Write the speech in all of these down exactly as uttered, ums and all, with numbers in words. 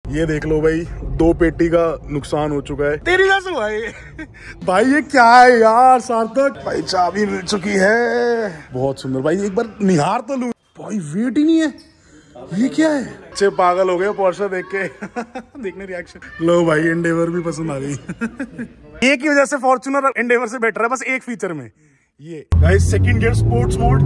ये देख लो भाई, दो पेटी का नुकसान हो चुका है। तेरी कैसे भाई भाई ये क्या है यार सार्थक भाई, चाबी मिल चुकी है। बहुत सुंदर भाई, एक बार निहार तो लूं भाई, वेट ही नहीं है। ये क्या है? अच्छे पागल हो गए पोर्शे देख के देखने रिएक्शन। लो भाई एंडेवर भी पसंद आ गई एक ही वजह से फॉर्च्यूनर एंडेवर से बेटर है, बस एक फीचर में। ये guys second gear sports mode.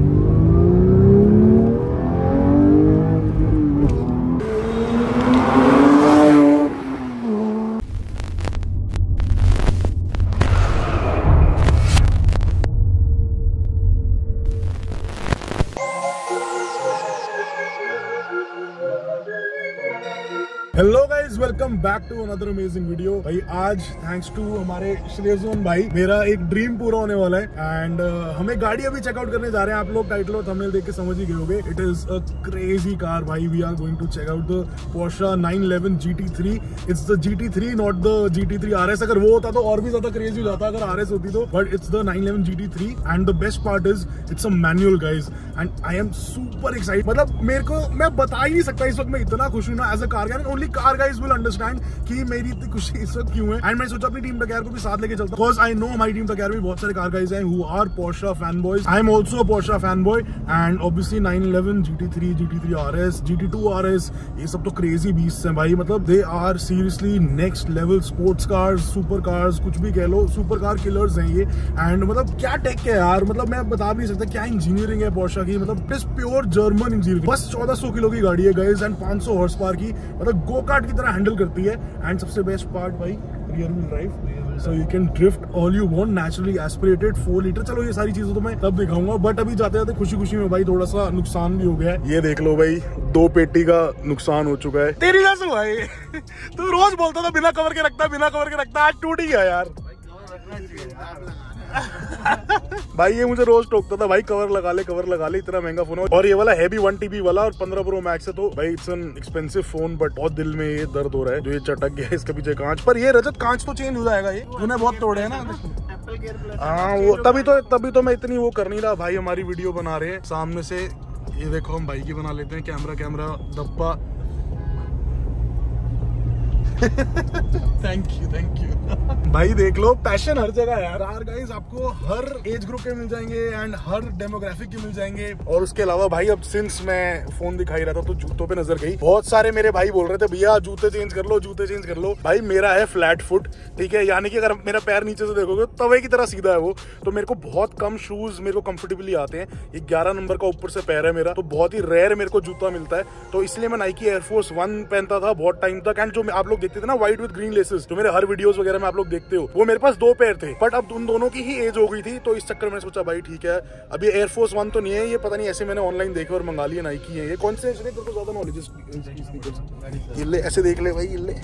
Hello guys, welcome back to another amazing video. भाई आज थैंक्स टू हमारे श्रेयसोन भाई मेरा एक ड्रीम पूरा होने वाला है एंड uh, हमें गाड़ी अभी चेकआउट करने जा रहे हैं। आप लोग टाइटल और थंबनेल देख के समझ ही गए होंगे। It is a crazy car भाई। We are going to check out the Porsche nine eleven G T three. It's the G T three, not the G T three R S. अगर वो होता तो और भी ज्यादा क्रेजी हो जाता अगर आर एस होती तो, but it's the nine eleven G T three and the best part is it's a manual guys and I am super excited. मतलब मेरे को मैं बता ही नहीं सकता इस वक्त मैं इतना खुश हूं ना as a car guide. Only car guys will understand कि मेरी इतनी खुशी इस वक्त क्यों है। एंड मैं सोचा अपनी टीम टकैर को भी साथ लेके चलता हूं, बिकॉज़ आई नो हमारी टीम टकैर में बहुत सारे कार गाइज हैं who are Porsche fan boys. I am also a Porsche fan boy and obviously nine eleven G T three, G T three R S, G T two R S, ये सब तो crazy beasts हैं भाई। मतलब they are seriously next level sports cars, super cars, कुछ भी कह लो, super car killers हैं ये। एंड मतलब क्या टेक है यार, मतलब मैं बता भी नहीं सकता क्या इंजीनियरिंग है पोर्शे की। मतलब it is pure German engineering. बस चौदह सौ किलो की गाड़ी है गाइज एंड पाँच सौ हॉर्स पावर की, मतलब गो कार्ट की तरह हैंडल करती है। एंड सबसे बेस्ट पार्ट भाई rear wheel drive, so you can drift all you want, naturally aspirated four litre. चलो ये सारी चीजें तो मैं तब दिखाऊंगा, बट अभी जाते जाते खुशी खुशी में भाई थोड़ा सा नुकसान भी हो गया है। ये देख लो भाई, दो पेटी का नुकसान हो चुका है। तेरी कैसे भाई तू रोज बोलता था बिना कवर के रखता बिना कवर के रखता, आज टूट ही गया यार भाई ये मुझे रोज टोकता था भाई, कवर लगा ले कवर लगा ले, इतना महंगा फोन है। और ये वाला है भी वन टीबी वाला और पंद्रह प्रो मैक्स है, तो भाई it's an expensive phone, but बहुत दिल में ये दर्द हो रहा है जो ये चटक गया है इसके पीछे कांच पर। ये रजत कांच तो चेंज हो जाएगा, ये तूने बहुत तोड़े है ना। हाँ वो तभी तो तभी तो मैं इतनी वो कर नहीं रहा। भाई हमारी वीडियो बना रहे हैं सामने से, ये देखो हम भाई की बना लेते हैं। कैमरा कैमरा धब्बा थैंक यू थैंक यू भाई। देख लो पैशन हर जगह है यार। यार गाइस आपको हर एज ग्रुप के मिल जाएंगे एंड हर डेमोग्राफिक के मिल जाएंगे। और उसके अलावा भाई अब सिंस मैं फोन दिखाई रहा था तो जूतों पे नजर गई। बहुत सारे मेरे भाई बोल रहे थे भैया जूते चेंज कर लो जूते चेंज कर लो। भाई मेरा है फ्लैट फुट, ठीक है, यानी कि अगर मेरा पैर नीचे से देखोगे तवे की तरह सीधा है वो, तो मेरे को बहुत कम शूज मेरे को कंफर्टेबली आते हैं। ये ग्यारह नंबर का ऊपर से पैर है मेरा, तो बहुत ही रेयर मेरे को जूता मिलता है। तो इसलिए मैं नाइकी एयरफोर्स वन पहनता था बहुत टाइम तक। एंड जो आप लोग देखते थे ना व्हाइट विद ग्रीन लेसेस, जो मेरे हर वीडियोस वगैरह में आप लोग देखते हो, वो मेरे पास दो पैर थे। बट अब उन दोनों की ही एज हो गई थी, तो इस चक्कर में सोचा भाई ठीक है अब ये एयरफोर्स वन तो नहीं है, ये पता नहीं ऐसे मैंने ऑनलाइन देखे और मंगा लिए नाइकी है। ये कौन से तेरे को ज्यादा नॉलेज, ये ले ऐसे देख ले भाई, ये ले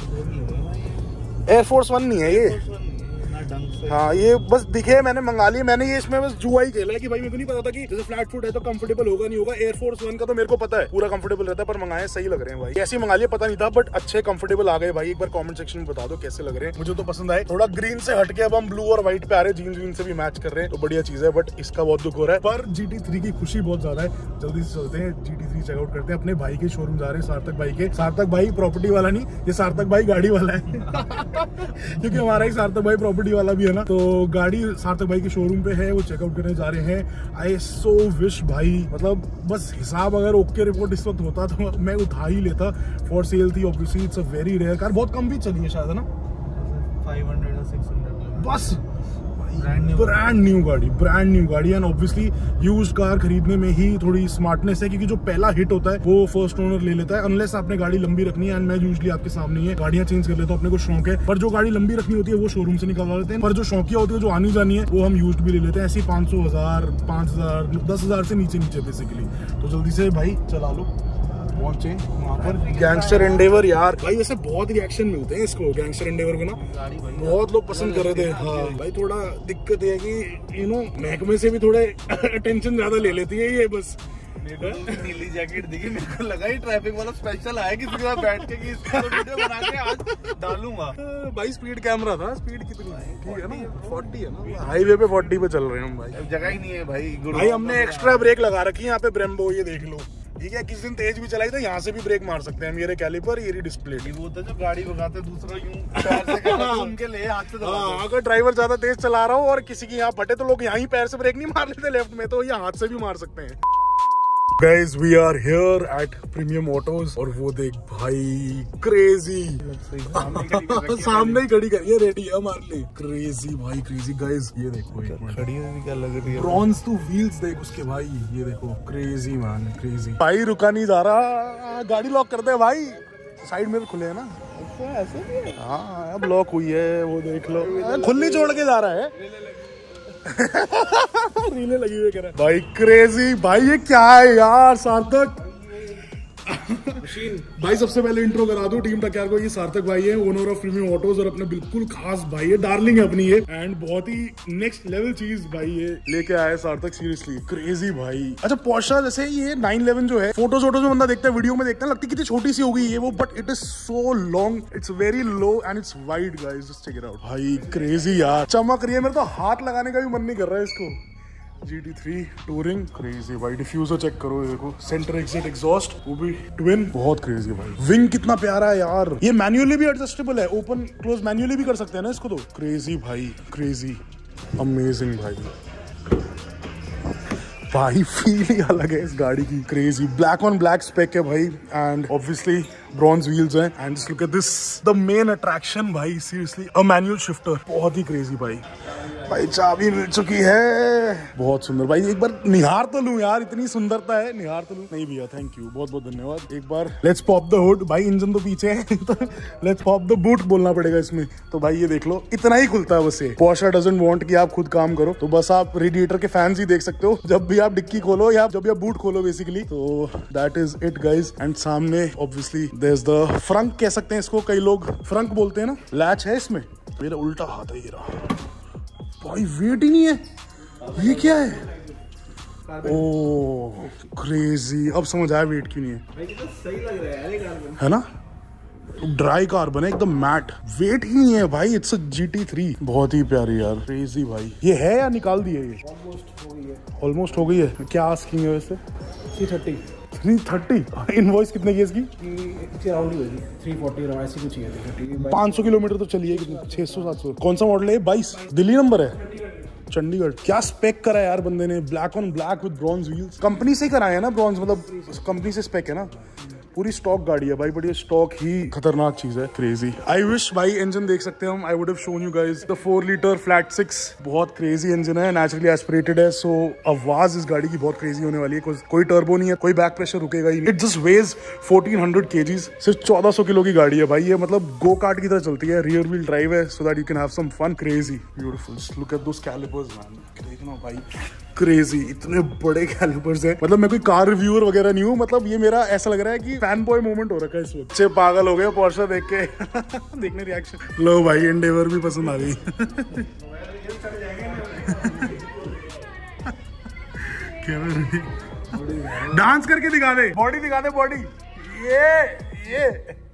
एयरफोर्स वन नहीं है ये। हाँ ये बस दिखे मैंने मंगा लिए। मैंने ये इसमें बस जुआ ही खेला है कि भाई मेरे को नहीं पता था कि जैसे फ्लैट फुट है तो कंफर्टेबल होगा नहीं होगा। एयरफोर्स वन का तो मेरे को पता है पूरा कंफर्टेबल रहता है, पर मंगाए सही लग रहे हैं भाई। ऐसे मंगा लिए पता नहीं था, बट अच्छे कंफर्टेबल आ गए भाई। एक बार कमेंट सेक्शन में बता दो कैसे लग रहे हैं, मुझे तो पसंद आए। थोड़ा ग्रीन से हटके अब हम ब्लू और व्हाइट पे आ रहे हैं, जीन्स वीन से भी मैच कर रहे हैं, तो बढ़िया चीज है। बट इसका बहुत दुख हो रहा है, पर जी टी थ्री की खुशी बहुत ज्यादा है। जल्दी से चलते हैं जी टी थ्री चेकआउट करते हैं। अपने भाई के शोरूम जा रहे हैं, सार्थक भाई के। सार्थक भाई प्रॉपर्टी वाला नहीं, ये सार्थक भाई गाड़ी वाला है क्योंकि हमारा ही सार्थक भाई प्रॉपर्टी वाला भी है ना। तो गाड़ी सार्थक भाई के शोरूम पे है, वो चेकआउट करने जा रहे हैं। आई सो विश भाई, मतलब बस हिसाब अगर ओके रिपोर्ट इस वक्त होता तो मैं उठा ही लेता। फॉर सेल थी obviously, it's a very rare car, बहुत कम भी चली है शायद, है ना फाइव हंड्रेड या सिक्स हंड्रेड बस। ब्रांड न्यू गाड़ी, ब्रांड न्यू गाड़ी। एंड ऑब्वियसली यूज्ड कार खरीदने में ही थोड़ी स्मार्टनेस है, क्योंकि जो पहला हिट होता है वो फर्स्ट ओनर ले लेता है, अनलेस आपने गाड़ी लंबी रखनी है। एंड मैं यूजुअली आपके सामने ही है गाड़ियां चेंज कर लेता हूं, अपने को शौक है। पर जो गाड़ी लंबी रखनी होती है वो शोरूम से निकालवा लेते हैं, पर जो शौकिया होती है जो आनी जानी है वो हम यूज्ड भी ले लेते हैं। ऐसी पाँच सौ हजार पाँच हजार दस हजार से नीचे नीचे बेसिकली। तो जल्दी से भाई चला लो, पहुंचे वहाँ पर। गैंगस्टर एंडेवर यार भाई, वैसे बहुत रिएक्शन मिलते हैं इसको, गैंगस्टर एंडेवर को ना बहुत लोग पसंद कर रहे थे। हाँ भाई थोड़ा दिक्कत है कि यू नो महकमे से भी थोड़े अटेंशन ज्यादा ले लेती है ये। बस नीली जैकेट दिखी, मेरे को लगा ही ट्रैफिक वाला स्पेशल आया किसी के साथ बैठ के कि इसको वीडियो बना के आज डालूंगा। भाई स्पीड कैमरा था, स्पीड कितनी ठीक है ना, फोर्टी है ना, हाईवे पे फोर्टी पे चल रहे हैं हम भाई। जगह ही नहीं है भाई। भाई हमने एक्स्ट्रा ब्रेक लगा रखी है यहाँ पे ब्रेम्बो, ये देख लो ठीक है, किसी दिन तेज भी चलाई तो यहाँ से भी ब्रेक मार सकते हैं हम। ये रहे कैलिपर, ये रही डिस्प्ले। वो होता है जो गाड़ी भगाते दूसरा यूं पैर से करता है, उनके लिए हाथ से दबाते हैं। अगर ड्राइवर ज्यादा तेज चला रहा हो और किसी की यहाँ फटे तो लोग यहाँ ही पैर से ब्रेक नहीं मार लेते लेफ्ट में, तो यहाँ हाथ से भी मार सकते हैं। Guys, we are here at Premium Autos और वो देख भाई क्रेजी सामने ही खड़ी कर ये रेडी है हमारे लिए। क्रेजी भाई क्रेजी गाइस, ये देखो खड़ी हुई क्या लग रही है। ब्रॉन्ज टू व्हील्स देख उसके भाई, ये देखो क्रेजी मैन क्रेजी। भाई रुका नहीं जा रहा, गाड़ी लॉक कर दे भाई, साइड में खुले है ना। अच्छा ऐसे भी है? हाँ अब लॉक हुई है, वो देख लो खुली छोड़ के जा रहा है। रीले लगी हुई कह रहा है भाई क्रेजी। भाई ये क्या है यार सार्थक मशीन। भाई सबसे पहले इंट्रो करा दो टीम टक्कर को, ये सार्थक भाई है, ओनर ऑफ प्रीमियम ऑटोज और अपने बिल्कुल खास भाई है, डार्लिंग है अपनी ये, एंड बहुत ही नेक्स्ट लेवल चीज भाई ये लेके आया सार्थक, सीरियसली क्रेजी भाई। अच्छा पोर्शा जैसे ये नाइन इलेवन जो है, फोटोज वोटोज में बंदा देखता है, वीडियो में देखता है, लगती है कितनी छोटी सी हो गई है वो, but it is so long, it's very low and it's wide guys, just check it out. भाई क्रेजी यार, चमक रही है, मेरा तो हाथ लगाने का भी मन नहीं कर रहा है इसको। G T three touring crazy भाई। डिफ्यूजर चेक करो, ये देखो सेंटर एग्जिट एग्जॉस्ट, वो भी ट्विन, बहुत क्रेजी भाई। विंग कितना प्यारा है यार, ये मैन्युअली भी एडजस्टेबल है, ओपन क्लोज मैन्युअली भी कर सकते हैं ना इसको, तो क्रेजी भाई क्रेजी अमेजिंग भाई। भाई फील ही अलग है इस गाड़ी की, crazy black on black spec है भाई, एंड ऑब्वियसली ब्रॉन्ज व्हील्स हैं, and just look at this the main attraction भाई, सीरियसली अ मैनुअल शिफ्टर, बहुत ही क्रेजी भाई। भाई चाबी मिल चुकी है, बहुत सुंदर भाई, एक बार निहार तो लूं यार, इतनी सुंदरता है, निहार तो लूं। नहीं भैया थैंक यू, बहुत बहुत धन्यवाद। एक बार लेट्स पॉप द हुड भाई, इंजन तो पीछे है तो लेट्स पॉप द बूट बोलना पड़ेगा इसमें। तो भाई ये देख लो, इतना ही खुलता है बस ये। पोर्शा डजंट वांट कि आप खुद काम करो, तो बस आप रेडिएटर के फैंस ही देख सकते हो जब भी आप डिक्की खोलो या जब भी आप बूट खोलो बेसिकली, तो that is it guys. And सामने obviously there is the frunk, कह सकते हैं इसको, कई लोग फ्रंक बोलते हैं ना। लैच है इसमें, मेरा उल्टा हाथ है ये रहा भाई, वेट ही नहीं है, ये क्या है? ओह क्रेजी, अब समझ आया वेट क्यों नहीं है। भाई तो सही लग रहा है यार, है ना, ड्राई कार्बन है एकदम मैट, वेट ही नहीं है भाई, it's a G T three, बहुत ही प्यारी यार, क्रेजी भाई। ये है या निकाल दिए? ये ऑलमोस्ट हो गई है, ऑलमोस्ट हो गई है। क्या आस्किंग है वैसे? Three thirty three thirty invoice कितने की इसकी? अराउंड ही होगी थ्री फोर्टी ऐसी कुछ है। पाँच सौ किलोमीटर तो चली है, कितनी छह सौ सात सौ। कौन सा मॉडल है? बाईस, दिल्ली नंबर है, चंडीगढ़। क्या स्पेक करा है यार बंदे ने, black on black with bronze wheels, company से ही कराया है ना ब्रॉन्ज, मतलब कंपनी से स्पेक है ना, पूरी स्टॉक गाड़ी है भाई, बट ये स्टॉक ही खतरनाक चीज है, क्रेजी। आई विश भाई इंजन देख सकते हैं हम, I would have shown you guys the four litre flat six, बहुत क्रेजी इंजन है, नेचुरली एस्पिरेटेड है, सो आवाज इस गाड़ी की बहुत क्रेजी होने वाली है, कोई टर्बो नहीं है, कोई बैक प्रेशर रुकेगा ही नहीं। It just weighs fourteen hundred kgs, सिर्फ चौदह सौ किलो की गाड़ी है भाई, ये मतलब गो कार्ट की तरह चलती है, रियर व्हील ड्राइव है, so that you can have some fun. Crazy beautiful, look at those calipers man, देखना भाई क्रेजी, इतने बड़े कैलिपर्स हैं, मतलब मैं कोई कार रिव्यूअर वगैरह नहीं हूँ, मतलब ये मेरा ऐसा लग रहा है कि फैन बॉय मोमेंट हो रखा है इस वक्त। अच्छे पागल हो गए पोर्शा देख के देखने रिएक्शन। लो भाई एंडेवर भी पसंद आ गई डांस करके दिखा दे, बॉडी दिखा दे, बॉडी ये ये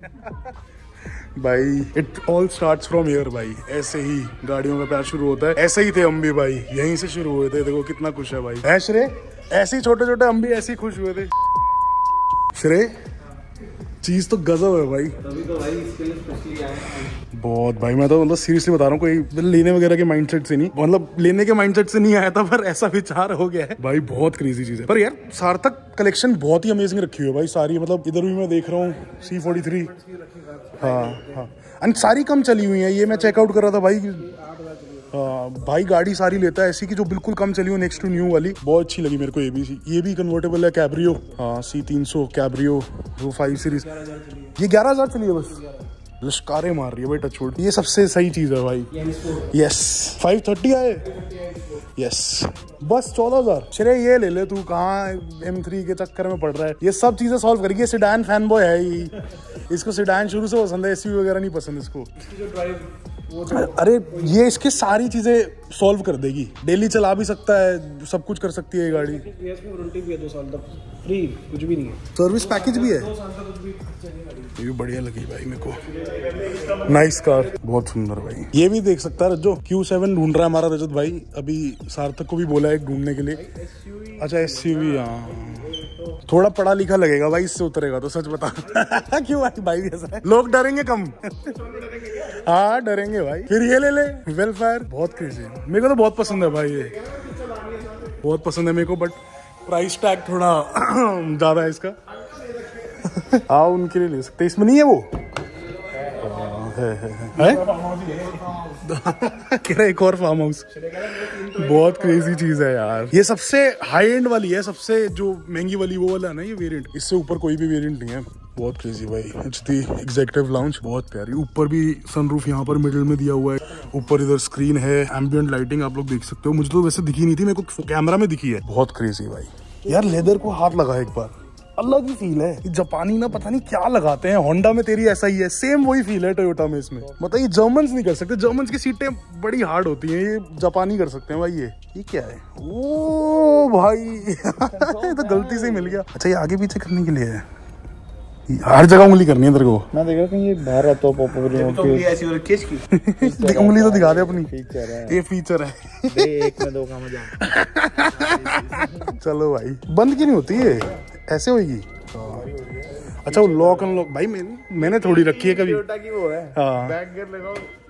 भाई। It all starts from here भाई, ऐसे ही गाड़ियों का प्यार शुरू होता है, ऐसे ही थे हम भी भाई, यहीं से शुरू हुए थे, देखो कितना खुश है भाई। है श्रेय, ऐसे ही छोटे छोटे हम भी ऐसे ही खुश हुए थे। श्रेय चीज तो गजब है भाई, तभी तो भाई इसके लिए स्पेशली आए हैं। बहुत भाई, मैं तो मतलब सीरियसली बता रहा हूँ, कोई लेने वगैरह के माइंडसेट से नहीं, मतलब लेने के माइंडसेट से नहीं आया था, पर ऐसा विचार हो गया है भाई, बहुत क्रेजी चीज है। पर यार सार्थक कलेक्शन बहुत ही अमेजिंग रखी हुई है भाई सारी, मतलब इधर भी मैं देख रहा हूँ सी फोर्टी थ्री, हाँ हाँ, एंड सारी कम चली हुई है, ये मैं चेकआउट कर रहा था भाई, हाँ भाई गाड़ी सारी लेता है ऐसी की जो बिल्कुल कम चली हो, नेक्स्ट टू न्यू वाली, बहुत अच्छी लगी मेरे को। ये भी ये भी कन्वर्टेबल है, कैब्रियो, हाँ सी तीन सौ कैब्रियो, वो फाइव सीरीज, ये ग्यारह हजार चली है बस, लश्कारे मार रही है भाई, टच वुड, ये सबसे सही चीज है भाई। यस फाइव थर्टी आए, यस बस चौदह हजार। श्रेय ये ले ले तू, कहाँ एम थ्री के चक्कर में पड़ रहा है, ये सब चीजें सॉल्व करेगी, सिडान फैन बॉय है ही, इसको सिडान शुरू से पसंद है, एसयूवी वगैरह नहीं पसंद इसको। अरे ये इसके सारी चीजें सॉल्व कर देगी, डेली चला भी सकता है, सब कुछ कर सकती है ये गाड़ी, वारंटी भी है दो साल तक फ्री, कुछ भी नहीं है, सर्विस पैकेज भी है, ये भी बढ़िया लगी भाई मेरे को, नाइस कार, बहुत सुंदर भाई। ये भी देख सकता है रज्जो, क्यू सेवन ढूंढ रहा है हमारा रजत भाई, अभी सार्थक को भी बोला है ढूंढने के लिए। अच्छा एसयूवी, हाँ थोड़ा पढ़ा लिखा लगेगा भाई, इससे उतरेगा तो सच बता। क्यों भाई? भाई भी ऐसा है, लोग डरेंगे कम। हाँ डरेंगे भाई। फिर ये ले ले वेलफेयर, बहुत क्रेजी है, मेरे को तो बहुत पसंद है भाई, ये बहुत पसंद है मेरे को, बट प्राइस टैग थोड़ा ज्यादा है इसका। हाँ उनके लिए ले सकते, इसमें नहीं है वो है, है, है? है? एक और फार्म हाउस, बहुत क्रेजी चीज है यार। ये सबसे हाई एंड वाली है, सबसे जो महंगी वाली वो वाला है ना ये वेरिएंट, इससे ऊपर कोई भी वेरिएंट नहीं है। बहुत क्रेजी भाई। इट्स दी एग्जीक्यूटिव लाउंज, बहुत प्यारी। ऊपर भी सनरूफ यहाँ पर मिडिल में दिया हुआ है, ऊपर इधर स्क्रीन है, एम्बिएंट लाइटिंग आप लोग देख सकते हो। मुझे तो वैसे दिखी नहीं थी, मेरे को कैमरा में दिखी है। बहुत क्रेजी भाई यार, लेदर को हाथ लगा एक बार, अलग ही फील है। जापानी ना पता नहीं क्या लगाते हैं, होंडा में तेरी ऐसा ही है, सेम वही फील है टोयोटा में इसमें। मतलब ये जर्मन्स नहीं कर सकते, जर्मन्स की सीटें बड़ी हार्ड होती हैं, ये जापानी कर सकते हैं भाई। ये ये क्या है? ओ भाई ये तो गलती से ही मिल गया। अच्छा ये आगे पीछे करने के लिए है, हर जगह उंगली करनी है तेरे को। मैं देख रहा हूँ ये बाहर आता है उंगली तो दिखा दे अपनी, फीचर है ये, फीचर है एक में दो का मजा। चलो भाई, बंद क्यों नहीं होती है? ऐसे होगी। अच्छा वो लॉक अनलॉक भाई मैंने मैंने थोड़ी रखी है कभी। की वो है, हाँ बैक गियर लगाओ।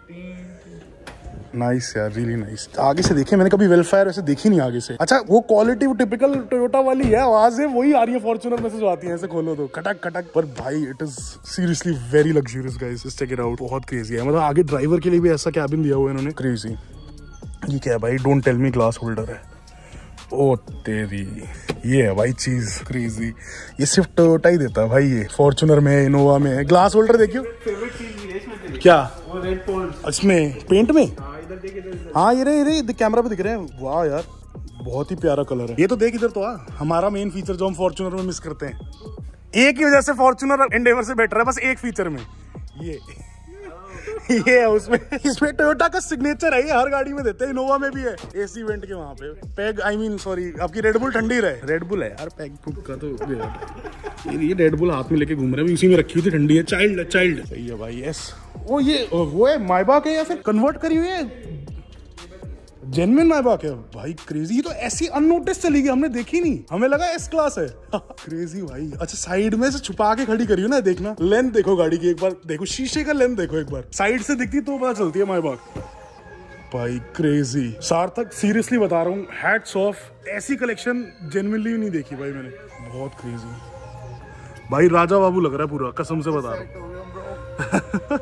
नाइस यार, रियली नाइस। आगे से देखे मैंने कभी वेलफेयर ऐसे देखी नहीं आगे से। अच्छा वो क्वालिटी वो टिपिकल टोयोटा वाली है, आवाज है वही आ रही है फॉर्च्यूनर में से जो आती है, ऐसे खोलो तो खटक खटक। पर भाई it is seriously very luxurious guys, check it out. बहुत क्रेजी है, मतलब आगे ड्राइवर के लिए भी ऐसा कैबिन दिया हुआ है इन्होंने, क्रेजी। ये क्या है भाई? Don't tell me glass holder है। ओ तेरी, ये है भाई चीज क्रेजी। ये सिर्फ टोयोटा ही देता है भाई, ये फॉर्च्यूनर में इनोवा में ग्लास होल्डर देखियो। क्या वो रेड पोल इसमें पेंट में? हाँ ये रे ये कैमरा पे दिख रहे हैं। वाह यार बहुत ही प्यारा कलर है। ये तो देख इधर तो आ, हमारा मेन फीचर जो हम फॉर्च्यूनर में मिस करते हैं, एक ही वजह से फॉर्च्यूनर एंडेवर से बेटर है, बस एक फीचर में ये ये है उसमें। इसमें टोयोटा का सिग्नेचर है, ये हर गाड़ी में देते हैं, इनोवा में भी है। एसी वेंट के वहां पे पैग, आई मीन सॉरी आपकी रेडबुल ठंडी रहे। रेडबुल है यार, पैग का तो ये रेडबुल हाथ में लेके घूम रहे हैं, उसी में रखी हुई थी, ठंडी है। चाइल्ड चाइल्ड सही है भाई। यस वो ये वो है माइबाक है या फिर कन्वर्ट करी हुई है? जेन्युइन माइबाक है भाई, क्रेजी। ये तो ऐसी अननोटिस चली गई, हमने देखी नहीं, हमें लगा एस क्लास है। क्रेजी भाई। अच्छा साइड में से छुपा के खड़ी करी हो ना, देखना लेंथ देखो गाड़ी की एक बार, देखो शीशे का लेंथ देखो एक बार, साइड से दिखती तो पता चलती है माइबाक भाई। क्रेजी सार्थक, सीरियसली बता रहा हूँ, हैट्स ऑफ। ऐसी कलेक्शन जेन्युइनली नहीं देखी भाई मैंने, बहुत क्रेजी भाई। राजा बाबू लग रहा है पूरा, कसम से बता रहा हूँ।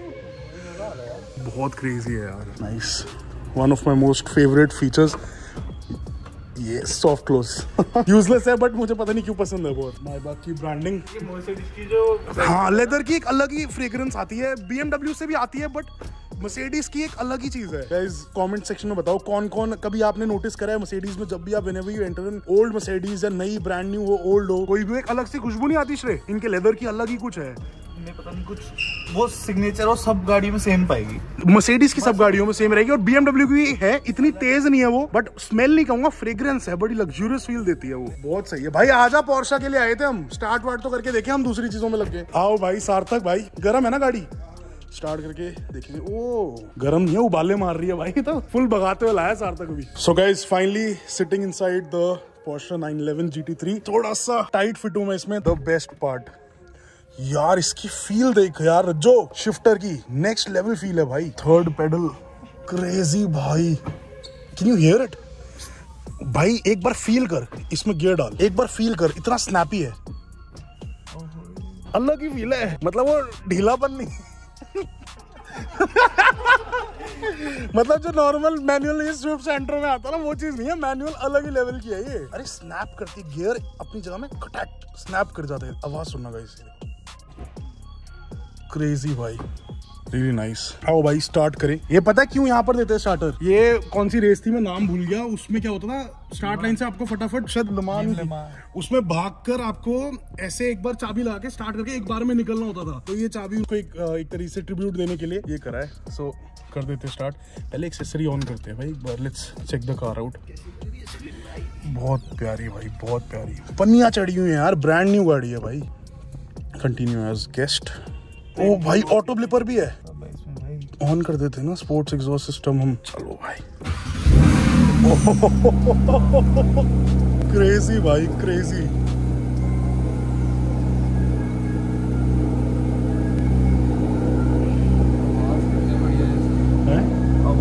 बहुत क्रेजी है यार। Nice, one of my most favourite features ये सॉफ्ट क्लोज। यूजलेस है बट मुझे पता नहीं क्यों पसंद है बहुत। माइबाक की ब्रांडिंग, की जो हाँ लेदर की एक अलग ही फ्रेग्रेंस आती है, बीएमडब्ल्यू से भी आती है, बट मर्सिडीज की एक अलग ही चीज है। गाइस कमेंट सेक्शन में बताओ कौन कौन कभी आपने नोटिस करा है मर्सिडीज में, जब भी आप whenever you enter in old Mercedes या नई ब्रांड न्यू हो ओल्ड हो, कोई भी एक अलग सी खुशबू नहीं आती श्रेय? इनके लेदर की अलग ही कुछ है, पता नहीं कुछ वो सिग्नेचर और सब गाड़ियों में सेम पाएगी। मर्सिडीज की सब गाड़ियों में सेम रहेगी, और बीएमडब्ल्यू की है, इतनी तेज नहीं है वो, बट स्मेल नहीं कहूंगा, फ्रेग्रेंस है, बड़ी लग्जरियस फील देती है वो, बहुत सही है भाई। आजा पोर्शा के लिए आए थे हम, स्टार्ट वार्ट तो करके देखे, हम दूसरी चीजों में लग गए। आओ भाई सार्थक भाई, गर्म है ना गाड़ी? स्टार्ट करके देखेंगे। ओ गरम नहीं है, उबाले मार रही है भाई, तो फुल भगाते हुए लाया सार्थक भी। So guys finally sitting inside the Porsche nine eleven G T three. थोड़ा सा टाइट फिट हूं मैं इसमें। द बेस्ट पार्ट यार इसकी फील देख यार, जो शिफ्टर की नेक्स्ट लेवल फील है भाई। थर्ड पेडल क्रेजी भाई, कैन यू हियर इट भाई? एक बार फील कर, इसमें गियर डाल, एक बार फील कर, इतना स्नैपी है, अलग ही फील है, मतलब वो ढीलापन नहीं। मतलब जो नॉर्मल मैनुअल स्विफ्ट सेंटर में आता है ना, वो चीज नहीं है, मैनुअल अलग ही लेवल की है ये। अरे स्नैप करती, गियर अपनी जगह में कटैक्ट स्नैप कर जाते हैं, आवाज सुनना गाइस, क्रेजी भाई, रियली नाइस। आओ भाई स्टार्ट करें। ये पता है क्यों यहाँ पर देते हैं स्टार्टर? ये कौन सी रेस थी मैं नाम भूल गया, उसमें क्या होता था, स्टार्ट लाइन से आपको फटाफट शायद लमान उसमें भागकर आपको ऐसे एक बार चाबी लगा के स्टार्ट करके एक बार में निकलना होता था। तो ये चाबी उसको एक, एक तरीके से ट्रिब्यूट देने के लिए ये करा है। सो कर देते स्टार्ट। पहले एक्सेसरी ऑन करते हैं भाई एक बार, let's check the car out. बहुत प्यारी भाई, बहुत प्यारी, पन्नियां चढ़ी हुई है यार, ब्रांड न्यू गाड़ी है भाई। Continue as guest. ओ भाई ऑटो ब्लिपर भी है, ऑन कर देते हैं ना स्पोर्ट्स एग्जॉस्ट सिस्टम हम। चलो भाई क्रेजी भाई क्रेजी।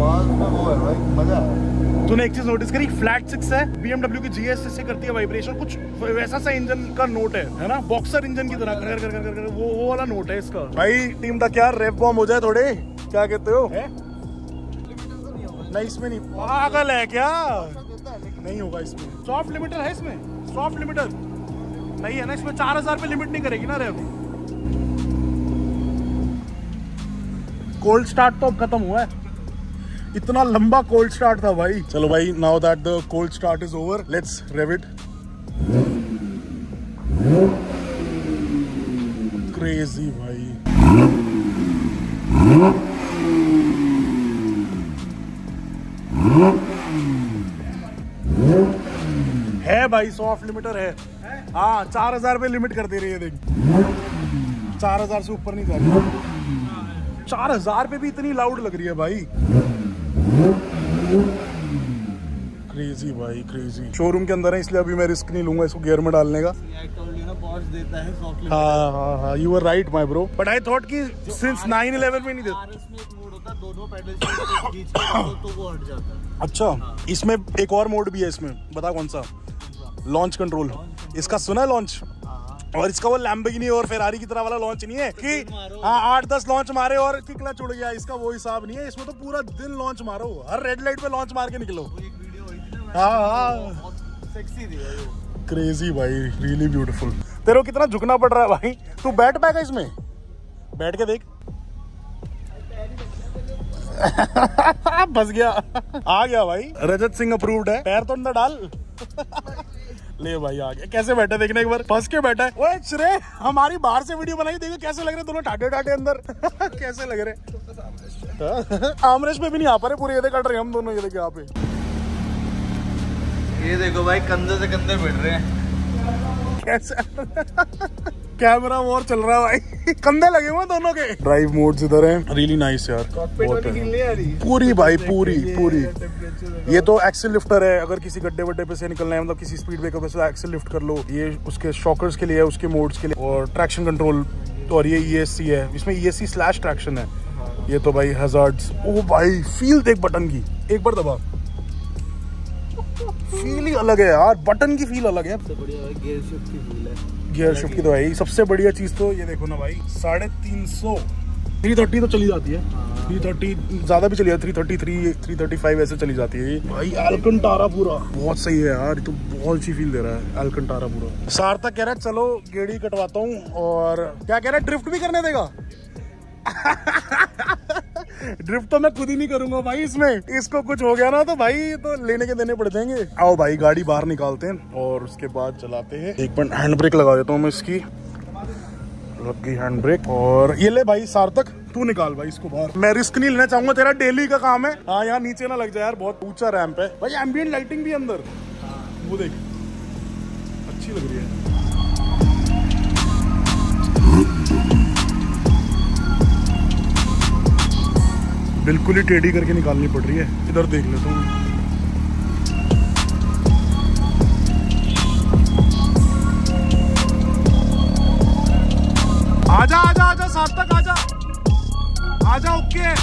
आवाज में वो है भाई, मजा है। तूने एक चीज नोटिस करी, फ्लैट सिक्स है, B M W की G S से करती है वाइब्रेशन, कुछ वैसा सा इंजन का नोट है, है ना, बॉक्सर इंजन की तरह कर कर कर कर, कर वो वो वाला नोट है इसका। भाई टीम का क्या रेप बॉम्ब हो जाए थोड़े, क्या कहते हो? है? नहीं इसमें नहीं, पागल है क्या? नहीं होगा इसमें, सॉफ्ट लिमिटर है इसमें, सॉफ्ट लिमिटर नहीं है ना इसमें, चार हजार पे लिमिट नहीं करेगी ना रेप। कोल्ड स्टार्ट तो अब खत्म हुआ है, इतना लंबा कोल्ड स्टार्ट था भाई। चलो भाई, now that the cold start is over, let's rev it. Crazy भाई, है भाई, सॉफ्ट लिमिटर है। हाँ, चार हजार पे लिमिट कर दे रही है, देख चार हजार से ऊपर नहीं जा रही। चार हजार पे भी इतनी लाउड लग रही है भाई, क्रेजी भाई क्रेजी। शोरूम के अंदर है इसलिए अभी मैं रिस्क नहीं लूंगा इसको गियर में डालने का। देता है सॉफ्ट लिमिटर। हाँ हाँ हाँ, you are right my bro, but I thought कि सिंस नाइन इलेवन में नहीं देता। आरएस में एक मोड होता है, दोनों पैडल से खींच के डालो तो वो हट जाता है। अच्छा, हाँ। इसमें एक और मोड भी है इसमें, बता कौन सा? Launch control. इसका सुना है लॉन्च? और इसका वो लैम्बोर्गिनी और फेरारी की तरह वाला लॉन्च नहीं है कि हाँ आठ दस लॉन्च मारे और कि क्लच उड़ गया, इसका वो हिसाब नहीं है। इसमें तो पूरा दिन लॉन्च मारो, हर रेड लाइट पे लॉन्च मार के निकलो। हाँ हाँ, सेक्सी थी वो। क्रेजी भाई, रियली ब्यूटीफुल। तेरे को कितना झुकना पड़ रहा है भाई, तू बैठ पाएगा इसमें? बैठ के देख। फंस गया, आ गया भाई। रजत सिंह अप्रूव्ड है, पैर तो अंदर डाल। ले भाई आ गया, कैसे बैठा देखने एक बार, फंस के बैठा है। ओए चिरे, हमारी बाहर से वीडियो बनाई, देखो कैसे लग रहे दोनों टाटे टाटे अंदर। कैसे लग रहे? आमरेश पे भी नहीं आ पा रहे, पूरे ये कट रहे हम दोनों, ये देखे यहाँ पे। ये देखो भाई, कंधे से कंधे भिड़ रहे हैं। कैसे कैमरा वॉर चल रहा है भाई, कंधे लगे हुए दोनों के। ड्राइव मोड्स इधर हैं, रियली नाइस यार। पूरी भाई पूरी पूरी। ये तो एक्सेल लिफ्टर है, अगर किसी गड्ढे वड्डे पे से निकलना है, मतलब किसी स्पीड ब्रेकर पे से एक्सेल लिफ्ट कर लो। ये उसके शॉकर्स के लिए है, उसके मोड्स के लिए, और ट्रैक्शन कंट्रोल। तो और ये ई एस सी है, इसमें E S C slash traction है। ये तो भाई हजार्ड्स। ओ भाई फील देख बटन की, एक बार दबा, फील ही अलग है यार, बटन की फील अलग है। सबसे बढ़िया भाई गियर शिफ्ट की फील है। गियर शिफ्ट की तो भाई सबसे बढ़िया चीज तो ये देखो ना भाई, साढ़े तीन सौ थ्री थर्टी तो चली जाती है, थ्री थर्टी ज्यादा भी चली जाती है, three thirty three three thirty five ऐसे चली जाती है भाई। एल्कंटारा पूरा बहुत सही है यार, ये तो बहुत अच्छी फील दे रहा है एल्कंटारा पूरा। सार्थक कह रहा है चलो गेड़ी कटवाता हूँ, और क्या कह रहा है, ड्रिफ्ट भी करने देगा। ड्रिफ्ट तो मैं खुद ही नहीं करूंगा भाई इसमें, इसको कुछ हो गया ना तो भाई तो लेने के देने पड़ जाएंगे। आओ भाई गाड़ी बाहर निकालते हैं और उसके बाद चलाते हैं। एक मिनट हैंड ब्रेक लगा देता हूँ मैं, इसकी लग गई हैंड ब्रेक। और ये ले भाई सार्थक, तू निकाल भाई इसको बाहर, मैं रिस्क नहीं लेना चाहूंगा, तेरा डेली का काम है। हाँ यहाँ नीचे ना लग जाए यार, बहुत ऊंचा रैंप है भाई। एम्बिएंट लाइटिंग भी अंदर, वो देख अच्छी लग रही है। बिल्कुल ही टेढ़ी करके निकालनी पड़ रही है। इधर देख लेता हूँ, आजा आजा आजा सार्थक आजा आजा। ओके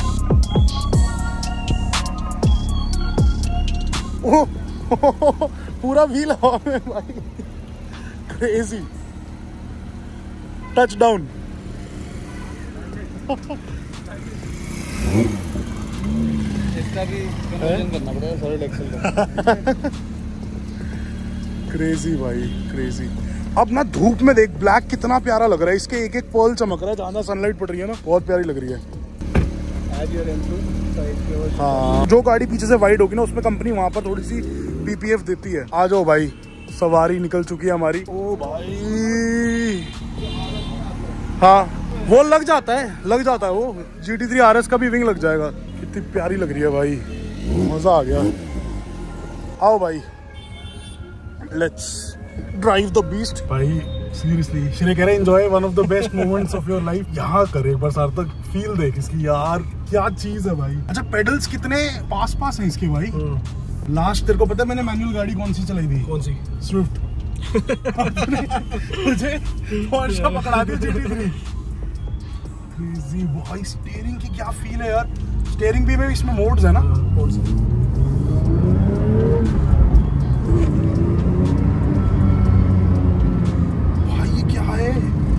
ओह पूरा व्हील हवा में भाई, क्रेजी। Touch down. इसका भी कन्वर्जन करना पड़ेगा सॉलिड एक्सेल का। क्रेजी भाई क्रेजी। अब ना धूप में देख ब्लैक कितना प्यारा लग रहा है, इसके एक एक पर्ल चमक रहा है, जहाँ सनलाइट पड़ रही है ना, बहुत प्यारी लग रही है। हाँ, जो गाड़ी पीछे से वाइड होगी ना, उसमें कंपनी वहां पर थोड़ी सी पी पी एफ देती है। आ जाओ भाई, सवारी निकल चुकी है हमारी। ओ भाई हाँ, वो लग जाता है लग जाता है वो G T three R S का भी विंग लग जाएगा। कितनी प्यारी लग रही है भाई, मजा आ गया। आओ भाई, लेट्स ड्राइव द बीस्ट। भाई सीरियसली श्री कह रहे enjoy one of the best moments of your life. यहाँ करे एक बार सार्थक, फील देख इसकी यार, क्या चीज है भाई। अच्छा पेडल्स कितने पास पास हैं इसके भाई। लास्ट तेरे को पता है मैंने मैनुअल गाड़ी कौन सी चलाई थी? कौन सी? स्विफ्ट। मुझे पोर्शे पकड़ा दी जी टी थ्री। क्रेजी भाई, स्टीयरिंग की क्या फील है यार। स्टीयरिंग भी में इसमें मोड्स है ना। भाई ये क्या है,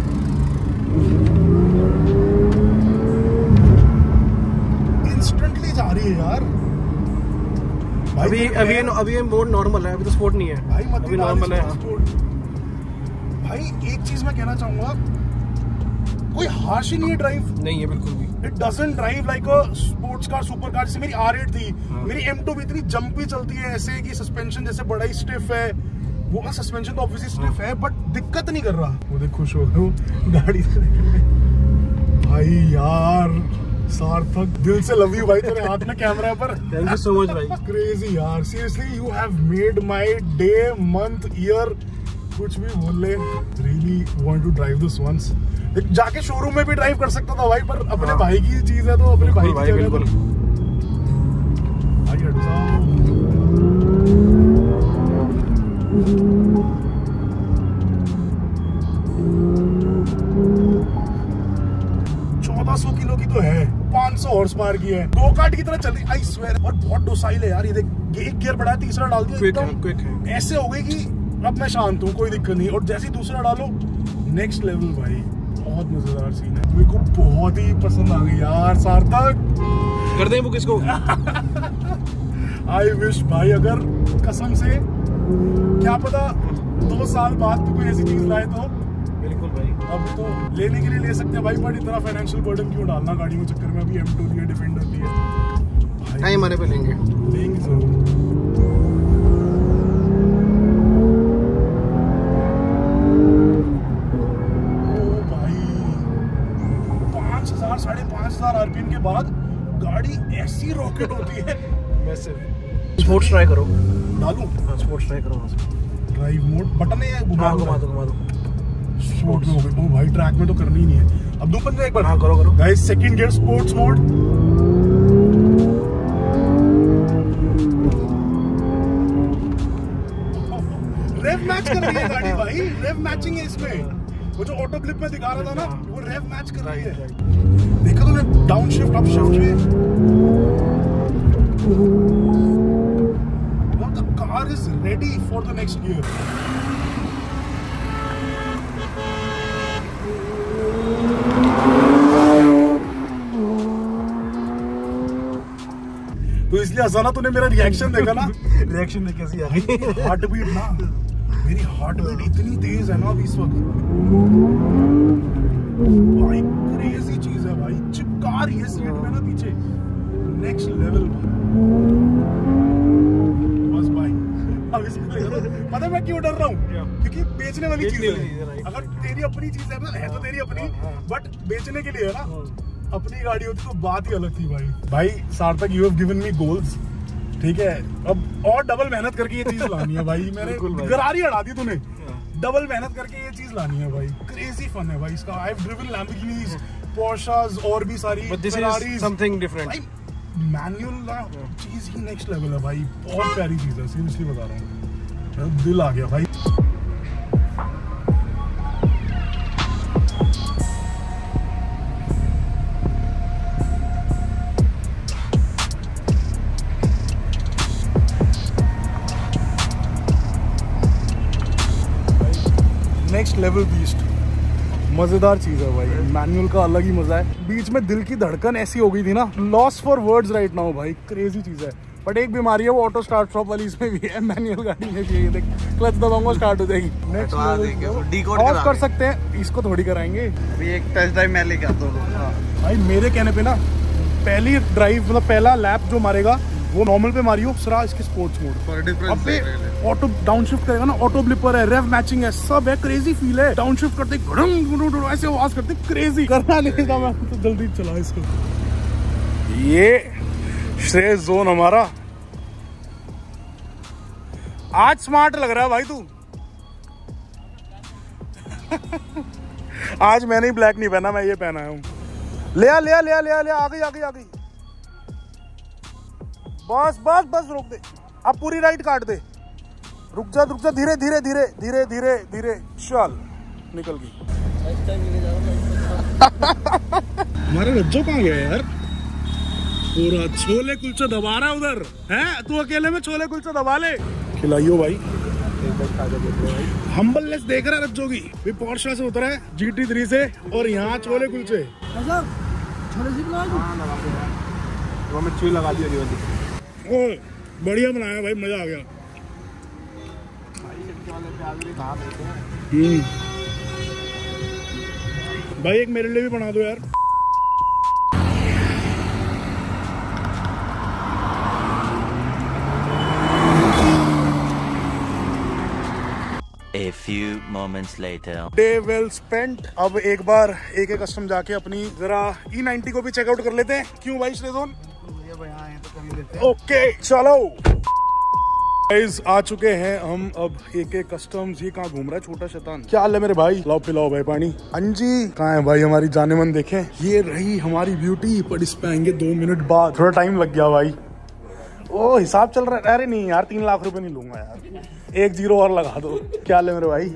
इंस्टेंटली जा रही है यार। अभी अभी अभी ये मोड नॉर्मल है, अभी तो स्पोर्ट नहीं है भाई, मत अभी नॉर्मल है। भाई एक चीज मैं कहना चाहूंगा, कोई हार्श ही नहीं है ड्राइव, नहीं है बिल्कुल भी। It doesn't drive like a sports car, super car. जैसे मेरी आर एट थी, हाँ। मेरी एम टू भी इतनी जंपी चलती है ऐसे कि सस्पेंशन जैसे बड़ा ही स्टिफ है। वो का सस्पेंशन तो ऑब्वियसली स्टिफ है, बट दिक्कत नहीं कर रहा। वो देख खुश हो गए वो गाड़ी से। भाई यार सार्थक, दिल से लव यू भाई, तेरे हाथ में कैमरा पर। थैंक यू सो मच भाई। क्रेजी यार, seriously you have made my day, month, year, कुछ भी बोल ले। Really want to drive this once. जाके शोरूम में भी ड्राइव कर सकता था भाई, पर अपने भाई की चीज है तो अपने भाई की जगह पर। भाई हट जाओ। चौदह सौ किलो की तो है, पाँच सौ हॉर्स पावर की है, गो कार्ट की तरह चलती, आई स्वेयर। और बहुत डोसाइल है यार। ये देख, एक गियर बढ़ाया, तीसरा डाल दिया, एकदम ऐसे हो गई कि अब मैं शांत हूँ, कोई दिक्कत नहीं। और जैसे ही दूसरा डालो, नेक्स्ट लेवल भाई। बहुत मजेदार सीन है, मेरे को बहुत ही पसंद आ गई यार। सार्थक कर दें बुक इसको। आई विश भाई, अगर कसम से क्या पता दो साल बाद भी कोई ऐसी चीज लाए तो। बिल्कुल भाई, अब तो लेने के लिए ले सकते हैं भाई, बट इतना फाइनेंशियल बर्डन क्यों डालना गाड़ी में चक्कर में। अभी एम टू लिया, डिफेंडर लिया, टाइम हमारे पे लेंगे लेंगे जरूर। साढ़े पांच हजार आरपीएम के बाद गाड़ी ऐसी रॉकेट होती है। स्पोर्ट्स ट्राई करो। डालूं? हाँ स्पोर्ट्स ट्राई करो। ड्राइव मोड बटन है, घुमा हाँ, घुमा दो घुमा दो। स्पोर्ट्स में हो गई। ओ भाई ट्रैक में तो करनी ही नहीं है। अब दो पंद्रह एक बार। हाँ करो करो। Guys second gear sports mode. Rev match कर रही है गाड़ी भाई, रेव मैचिंग है इसमें। वो जो ऑटो क्लिप में दिखा रहा था ना, वो रेव मैच कर रही है। देखा तूने, डाउन शिफ्ट अप शिफ्ट में। The car is ready for the next gear. तो इसलिए हंसाना तूने, मेरा रिएक्शन देखा ना। रिएक्शन देख कैसी आ रही। हार्ट बीट ना, मेरी हार्ट बीट इतनी तेज है ना अभी इस वक्त भाई, क्रेजी चीज है भाई। चिपका रही है सीट में ना पीछे, नेक्स्ट लेवल। बस भाई अब इसको पता है मैं क्यों डर रहा हूँ, क्योंकि बेचने वाली चीज है। अगर तेरी अपनी चीज है ना, है तो तेरी अपनी, बट बेचने के लिए है ना। अपनी गाड़ी होती तो बात ही अलग थी भाई। भाई Sarthak, you have given me goals, ठीक है। अब और डबल मेहनत करके ये चीज लानी है भाई। मैंने गरारी हटा दी तूने, डबल मेहनत करके ये चीज लानी है भाई। क्रेजी फन है भाई इसका। आई हैव ड्रिवन लैम्बोर्गिनीज, पोर्शास और भी सारी फेरारीज, समथिंग डिफरेंट। मैनुअल चीज ही नेक्स्ट लेवल है भाई। बहुत प्यारी चीज है, सीरियसली बता रहा हूँ, दिल आ गया भाई। नेक्स्ट लेवल बीस्ट, मजेदार चीज है भाई। मैनुअल का अलग ही मजा है। बीच में दिल की धड़कन ऐसी हो गई थी ना, loss for words right now भाई। क्रेजी चीज है, बट एक बीमारी है वो ऑटो स्टार्ट स्टॉप वाली इसमें भी है। मैनुअल गाड़ी में भी है, देख क्लच दबाऊंगा स्टार्ट हो जाएगी। नेक्स्ट ऑफ कर सकते हैं, इसको थोड़ी कराएंगे। अभी एक टेस्ट ड्राइव मैं लेके आता हूँ भाई। मेरे कहने पे ना, पहली ड्राइव मतलब पहला लैप जो मारेगा वो नॉर्मल पे मारियो, सरा इसके स्पोर्ट्स मोड। अब पे ऑटो डाउन शिफ्ट करेगा ना, ऑटो ब्लिपर है, रेव मैचिंग है, सब है। क्रेजी फील है। डाउन शिफ्ट करते ऐसे आवाज करते, क्रेजी करना लेगा मैं तो जल्दी चला इसको। ये श्रेय जोन हमारा आज स्मार्ट लग रहा है भाई तू। आज मैंने ही ब्लैक नहीं पहना, मैं ये पहना हूँ। ले आ ले आ ले आ ले आ ले आ गई आ गई आ गई। बस बस बस रोक दे, अब पूरी राइट काट दे। रुक जा रुक जा, धीरे धीरे धीरे धीरे धीरे धीरे, चल निकल गई। हमारा रज्जो कहाँ गया यार? पूरा छोले कुलचे दबा रहा है उधर है। तू अकेले में छोले कुलचे दबा ले। खिलाइयो भाई। हम्बलनेस देख रहा है रज्जो की। भी पोर्शा से उतरा है जी टी थ्री से और यहाँ छोले कुलचे। छोले लगा दी। ओ बढ़िया बनाया भाई, मजा आ गया। हम्म भाई एक मेरे लिए भी बना दो यार। A few moments later. Day well spent। अब एक बार एक एक कस्टम जाके अपनी जरा ई नाइंटी को भी चेकआउट कर लेते हैं। क्यों भाई श्रेजोन? ओके चलो गाइस, आ चुके हैं हम अब एक एक कस्टम्स। ये कहाँ घूम रहा है छोटा शैतान? क्या हाल है मेरे भाई? लाओ पिलाओ भाई पानी। अंजी कहाँ है भाई हमारी जाने मन? देखें ये रही हमारी ब्यूटी, पर इस पे आएंगे दो मिनट बाद। थोड़ा टाइम लग गया भाई। ओ हिसाब चल रहा है। अरे नहीं यार, तीन लाख रुपए नहीं लूंगा यार, एक जीरो और लगा दो। क्या हाल है मेरे भाई?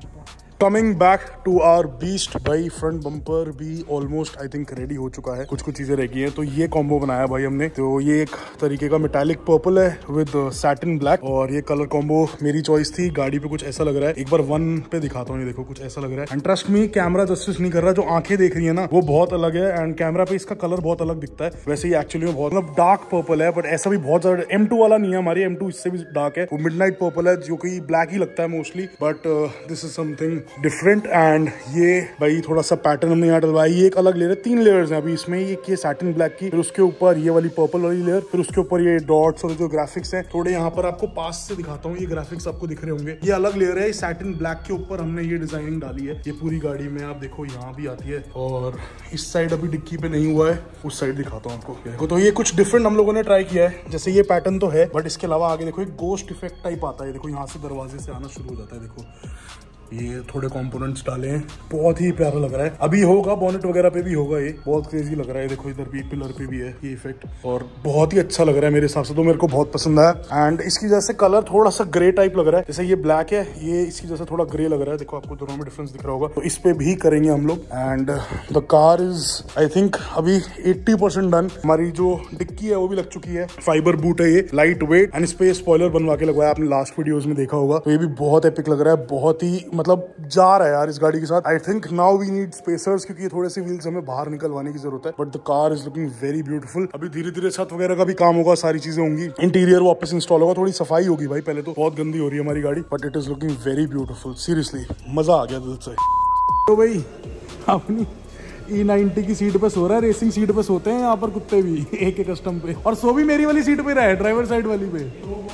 Coming back to our beast भाई। फ्रंट बम्पर भी ऑलमोस्ट आई थिंक रेडी हो चुका है, कुछ कुछ चीजें रह गई हैं। तो ये कॉम्बो बनाया भाई हमने। तो ये एक तरीके का मेटालिक पर्पल है विद सैटिन ब्लैक, और ये कलर कॉम्बो मेरी चॉइस थी। गाड़ी पे कुछ ऐसा लग रहा है, एक बार वन पे दिखाता हूँ। ये देखो कुछ ऐसा लग रहा है। And trust me, camera justice नहीं कर रहा। जो आंखें देख रही है ना वो बहुत अलग है, एंड कैमरा पे इसका कलर बहुत अलग दिखता है। वैसे ही एक्चुअली में बहुत मतलब डार्क पर्पल है, बट ऐसा भी बहुत ज्यादा एम टू वाला नहीं है। हमारी एम टू इससे भी डार्क है। वो मिडनाइट पर्पल है जो कि ब्लैक ही लगता है mostly, but this is something different. And ये भाई थोड़ा सा पैटर्न हमने यहाँ डलवाया। ये एक अलग लेयर है, तीन लेयर्स हैं अभी इसमें। ये की सैटिन ब्लैक की, फिर उसके ऊपर ये वाली पर्पल वाली लेयर, फिर उसके ऊपर ये डॉट्स और जो ग्राफिक्स हैं। थोड़े यहाँ पर आपको पास से दिखाता हूँ, ये ग्राफिक्स आपको दिख रहे होंगे। ये अलग लेयर है, सैटिन ब्लैक के ऊपर हमने ये डिजाइनिंग डाली है। ये पूरी गाड़ी में आप देखो यहाँ भी आती है, और इस साइड अभी डिक्की पे नहीं हुआ है, उस साइड दिखाता हूँ आपको। देखो तो ये कुछ डिफरेंट हम लोगों ने ट्राई किया है। जैसे ये पैटर्न तो है, बट इसके अलावा आगे देखो एक गोस्ट इफेक्ट टाइप आता है। देखो यहाँ से दरवाजे से आना शुरू हो जाता है। देखो ये थोड़े कंपोनेंट्स डाले हैं, बहुत ही प्यारा लग रहा है। अभी होगा बॉनेट वगैरह पे भी होगा, ये बहुत क्रेजी लग रहा है। देखो इधर भी पिलर पे भी है ये इफेक्ट, और बहुत ही अच्छा लग रहा है मेरे हिसाब से। तो मेरे को बहुत पसंद आया। एंड इसकी जैसे कलर थोड़ा सा ग्रे टाइप लग रहा है। जैसे ये ब्लैक है, ये इसकी जैसे थोड़ा ग्रे लग रहा है। देखो आपको दोनों में डिफरेंस दिख रहा होगा। तो इस पे भी करेंगे हम लोग। And the car is I think अभी एट्टी परसेंट डन। हमारी जो डिक्की है वो भी लग चुकी है। फाइबर बूट है ये, लाइट वेट, एंड इस पे स्पॉइलर बनवा के लगवाया, आपने लास्ट वीडियोज में देखा होगा। तो ये भी बहुत एपिक लग रहा है, बहुत ही मतलब जा रहा है यार इस गाड़ी के साथ। I think now we need spacers, क्योंकि ये थोड़े से व्हील्स हमें बाहर निकलवाने की जरूरत है। But the car is looking very beautiful. अभी धीरे धीरे छत वगैरह का भी काम होगा, सारी चीजें होंगी, इंटीरियर वापस इंस्टॉल होगा, थोड़ी सफाई होगी भाई। पहले तो बहुत गंदी हो रही है हमारी गाड़ी, but it is looking very beautiful. Seriously मजा आ गया दिल से। तो भाई अपनी ई नाइंटी की सीट पे सो रहा है। रेसिंग सीट पे सोते हैं यहाँ पर कुत्ते भी एक एक कस्टम पे, और सो भी मेरी वाली सीट पे रहा है, ड्राइवर साइड वाली पे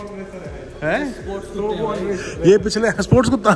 है। ये पिछले स्पोर्ट्स कुत्ता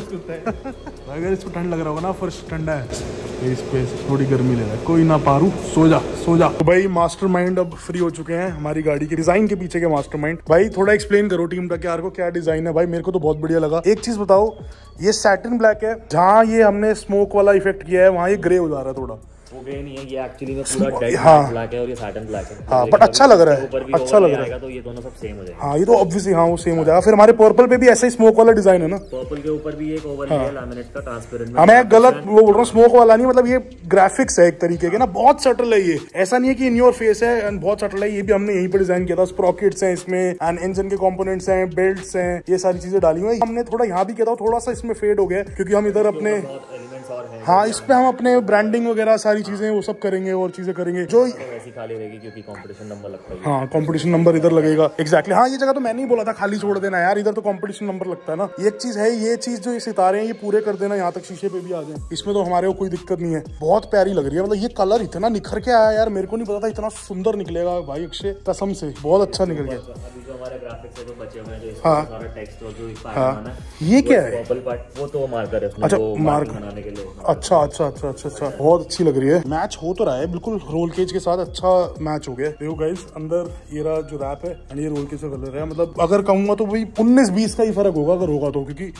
अगर इसको ठंड लग रहा होगा ना, फर्श ठंडा है, इस पे थोड़ी गर्मी ले रहा है। कोई ना पारू, सो जा सो जा। तो भाई मास्टरमाइंड अब फ्री हो चुके हैं हमारी गाड़ी के डिजाइन के पीछे के मास्टरमाइंड। भाई थोड़ा एक्सप्लेन करो टीम का क्या क्या डिजाइन है। भाई मेरे को तो बहुत बढ़िया लगा। एक चीज बताओ, ये सैटिन ब्लैक है, जहाँ ये हमने स्मोक वाला इफेक्ट किया है वहाँ ये ग्रे हो जा रहा है थोड़ा। वो ग्रे नहीं है, ये एक्चुअली में पूरा डेड हाँ, ब्लैक है, और ये सैटिन ब्लैक है। हाँ, बट अच्छा लग रहा है, अच्छा लग रहा है। तो ये दोनों सब सेम हो जाएगा। हाँ ये तो ऑब्वियसली हाँ वो सेम हो जाएगा। फिर हमारे पर्पल पे भी ऐसा ही स्मोक वाला डिजाइन है ना। पर्पल के ऊपर भी एक ओवरले है लैमिनेट का, ट्रांसपेरेंट। हाँ मैं गलत वो बोल रहा हूँ, स्मोक वाला नहीं, मतलब ये ग्राफिक्स है एक तरीके के ना, बहुत सटल है ये। ऐसा नहीं है कि इन योर फेस है, एंड बहुत सटल है। ये भी हमने यहीं पे डिजाइन किया था। स्प्रॉकेट्स हैं इसमें, एंड इंजन के कंपोनेंट्स हैं, बेल्ट्स हैं, ये सारी चीजें डाली हुई। हमने थोड़ा यहाँ भी किया था, थोड़ा सा इसमें फेड हो गया क्योंकि हम इधर अपने हाँ इस पे हम अपने ब्रांडिंग वगैरह सारी चीजें वो सब करेंगे और चीजें करेंगे जो ऐसी खाली रहेगी क्योंकि कंपटीशन नंबर लगता है। हाँ कंपटीशन नंबर इधर लगेगा। एग्जैक्टली हाँ, ये जगह तो मैंने ही बोला था खाली छोड़ देना यार, इधर तो कंपटीशन नंबर लगता है ना। एक चीज है, ये चीज जो ये सितारे हैं ये पूरे कर देना, यहाँ तक शीशे पे भी आ जाए। इसमें तो हमारे को कोई दिक्कत नहीं है। बहुत प्यारी लग रही है, मतलब ये कलर इतना निखर के आया यार, मेरे को नहीं पता था इतना सुंदर निकलेगा भाई। अक्षय कसम से बहुत अच्छा निकल गया। अभी जो हमारे ग्राफिक्स है जो बचे हुए हैं, जो हाँ सारा टेक्स्ट और जो हाँ ये क्या है? पर्पल पार्ट वो तो मार्कर है, अच्छा मार्क बनाने के लिए। अच्छा अच्छा अच्छा अच्छा अच्छा बहुत अच्छी लग रही है। मैच हो तो रहा है बिल्कुल रोल केज के साथ, अच्छा मैच हो गया। देखो गाइस अंदर ये रहा जो रैप है, एंड ये रोल केज का कलर है। मतलब अगर कहूंगा तो भाई उन्नीस बीस का ही फर्क होगा अगर होगा तो, क्योंकि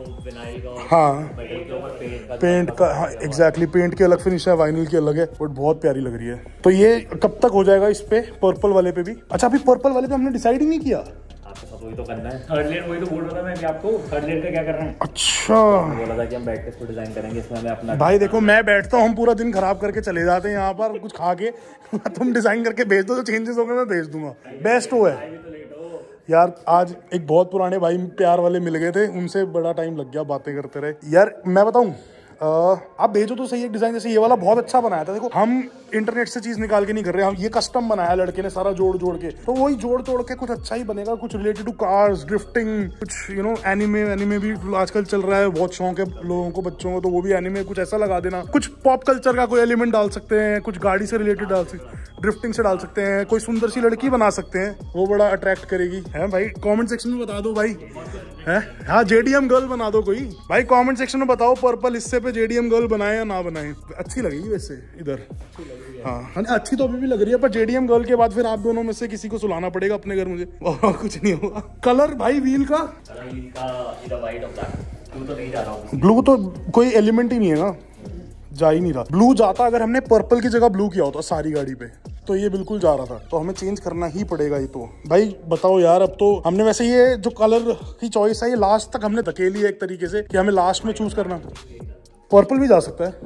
हाँ पेंट का हाँ एग्जैक्टली पेंट की अलग फिनिश है, वाइनिल की अलग है, बट बहुत प्यारी लग रही है। तो ये कब तक हो जाएगा इस पे पर्पल वाले पे भी? अच्छा अभी पर्पल वाले पे हमने डिसाइड ही नहीं किया। आपके साथ वही तो करना है। थर्ड लेयर वही तो बोल रहा था मैं भी आपको, थर्ड लेयर का क्या कर रहे हैं। अच्छा बोला था कि हम बैठ के इसको डिजाइन करेंगे, इसमें हमें अपना भाई देखो, मैं बैठता हूँ, हम पूरा दिन खराब करके चले जाते हैं यहाँ पर कुछ खा के तुम डिजाइन करके भेज दो, जो चेंजेस होंगे मैं भेज दूंगा। बेस्ट वो है यार। आज एक बहुत पुराने भाई प्यार वाले मिल गए थे, उनसे बड़ा टाइम लग गया, बातें करते रहे यार। मैं बताऊं, आप भेजो तो सही एक डिजाइन, जैसे ये वाला बहुत अच्छा बनाया था। देखो हम इंटरनेट से चीज निकाल के नहीं कर रहे, हम ये कस्टम बनाया लड़के ने सारा जोड़ जोड़ के, तो वही जोड़ तोड़ के कुछ अच्छा ही बनेगा, कुछ रिलेटेड टू कार्स, ड्रिफ्टिंग, कुछ यू नो एनिमे। एनिमे भी आजकल चल रहा है, बहुत शौक है लोगों को, बच्चों को, तो वो भी एनिमे कुछ ऐसा लगा देना। कुछ पॉप कल्चर का कोई एलिमेंट डाल सकते हैं, कुछ गाड़ी से रिलेटेड डाल सकते, ड्रिफ्टिंग से डाल सकते हैं, कोई सुंदर सी लड़की बना सकते हैं, वो बड़ा अट्रैक्ट करेगी है भाई। कमेंट सेक्शन में बता दो भाई, है हाँ जेडीएम गर्ल बना दो कोई भाई, कमेंट सेक्शन में बताओ पर्पल हिस्से पे जेडीएम गर्ल बनाए या ना बनाए। अच्छी लगेगी वैसे इधर, हाँ अच्छी तो अभी भी लग रही है, पर जेडीएम गर्ल के बाद फिर आप दोनों में से किसी को सुलाना पड़ेगा अपने घर मुझे, और कुछ नहीं होगा। कलर भाई व्हील का ब्लू तो कोई एलिमेंट ही नहीं है ना, जा ही नहीं रहा। ब्लू जाता अगर हमने पर्पल की जगह ब्लू किया होता सारी गाड़ी पे, तो ये बिल्कुल जा रहा था, तो हमें चेंज करना ही पड़ेगा ये तो। भाई बताओ यार, अब तो हमने वैसे ये जो कलर की चॉइस है ये लास्ट तक हमने धकेली है एक तरीके से, कि हमें लास्ट में चूज करना। पर्पल भी जा सकता है,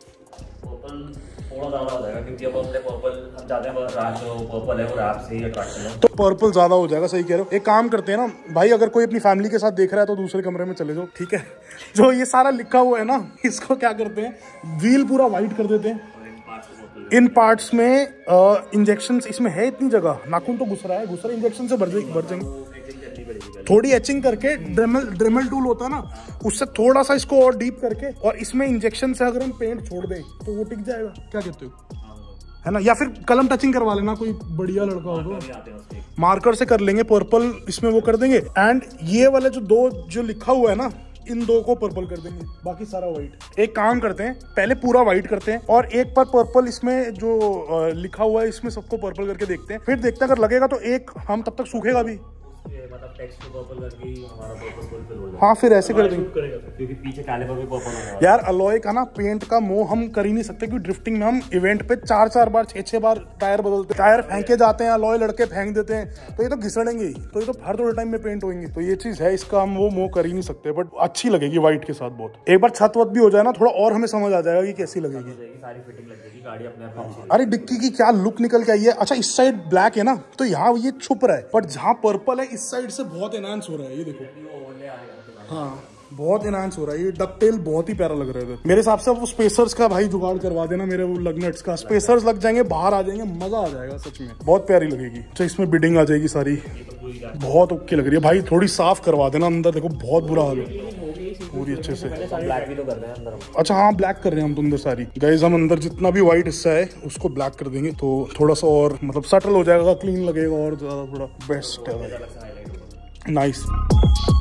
थोड़ा ज्यादा हो जाएगा क्योंकि अब हमने पर्पल हम चाहते हैं रात जो पर्पल है वो रात से ही अट्रैक्ट है, तो पर्पल ज्यादा हो जाएगा। सही कह रहे हो। एक काम करते हैं ना भाई, अगर कोई अपनी फैमिली के साथ देख रहा है तो दूसरे कमरे में चले जाओ, ठीक है। जो ये सारा लिखा हुआ है ना, इसको क्या करते हैं, व्हील पूरा व्हाइट कर देते हैं। इन पार्ट्स में इंजेक्शन इसमें है इतनी जगह, नाखून तो घुस रहा है, घुस रहा है, इंजेक्शन से भर जाएंगे। थोड़ी एचिंग करके, ड्रेमल ड्रेमल टूल होता है ना, उससे थोड़ा सा इसको और डीप करके, और इसमें इंजेक्शन से अगर हम पेंट छोड़ दें तो वो टिक जाएगा। क्या कहते हो, है ना? या फिर कलम टचिंग करवा लेना, कोई बढ़िया लड़का हो तो मार्कर से कर लेंगे, पर्पल इसमें वो कर देंगे। एंड ये वाले जो दो जो लिखा हुआ है ना, इन दो को पर्पल कर देंगे, बाकी सारा व्हाइट। एक काम करते हैं, पहले पूरा व्हाइट करते हैं, और एक बार पर्पल इसमें जो लिखा हुआ है इसमें सबको पर्पल करके देखते हैं, फिर देखते हैं अगर लगेगा तो एक हम तब तक सूखेगा भी, मतलब टेक्स्ट को पर्पल करके हमारा पर्पल फुलफिल हो जाएगा। हाँ फिर ऐसे कर देंगे, क्योंकि पीछे कैलिपर भी पर्पल होगा यार। अलॉय का ना पेंट का मोह हम कर ही नहीं सकते, क्योंकि ड्रिफ्टिंग में हम इवेंट पे चार चार बार छह छह बार टायर बदलते, टायर फेंके जाते हैं, अलॉय लड़के फेंक देते हैं, तो ये तो घिसड़ेंगे, तो ये तो हर थोड़े टाइम में पेंट होंगे। तो ये चीज है, इसका हम वो मोह कर ही नहीं सकते, बट अच्छी लगेगी व्हाइट के साथ बहुत। एक बार छत वत भी हो जाए ना थोड़ा, और हमें समझ आ जाएगा कि कैसी लगेगी, सारी फिटिंग लग जाएगी, गाड़ी अपने आप। अरे डिक्की की क्या लुक निकल के आई है। अच्छा इस साइड ब्लैक है ना, तो यहाँ ये छुप रहा है, बट जहाँ पर्पल है इस साइड से बहुत एनहांस हो रहा है, ये देखो। हाँ बहुत एनहांस हो रहा है, ये डकटेल बहुत ही प्यारा लग रहा है। मेरे हिसाब से वो स्पेसर्स का भाई जुगाड़ करवा देना, मेरे वो लगनेट्स का स्पेसर्स लग जाएंगे, बाहर आ जाएंगे, मजा आ जाएगा सच में, बहुत प्यारी लगेगी। अच्छा इसमें बिडिंग आ जाएगी सारी, बहुत ओके लग रही है भाई। थोड़ी साफ करवा देना अंदर, देखो बहुत बुरा हाल है पूरी अच्छे से। ब्लैक भी तो कर रहे हैं अंदर। अच्छा हाँ ब्लैक कर रहे हैं हम तो अंदर सारी। गाइस हम अंदर जितना भी व्हाइट हिस्सा है उसको ब्लैक कर देंगे, तो थोड़ा सा और मतलब सटल हो जाएगा, क्लीन लगेगा और ज्यादा, थोड़ा बेस्ट है। नाइस।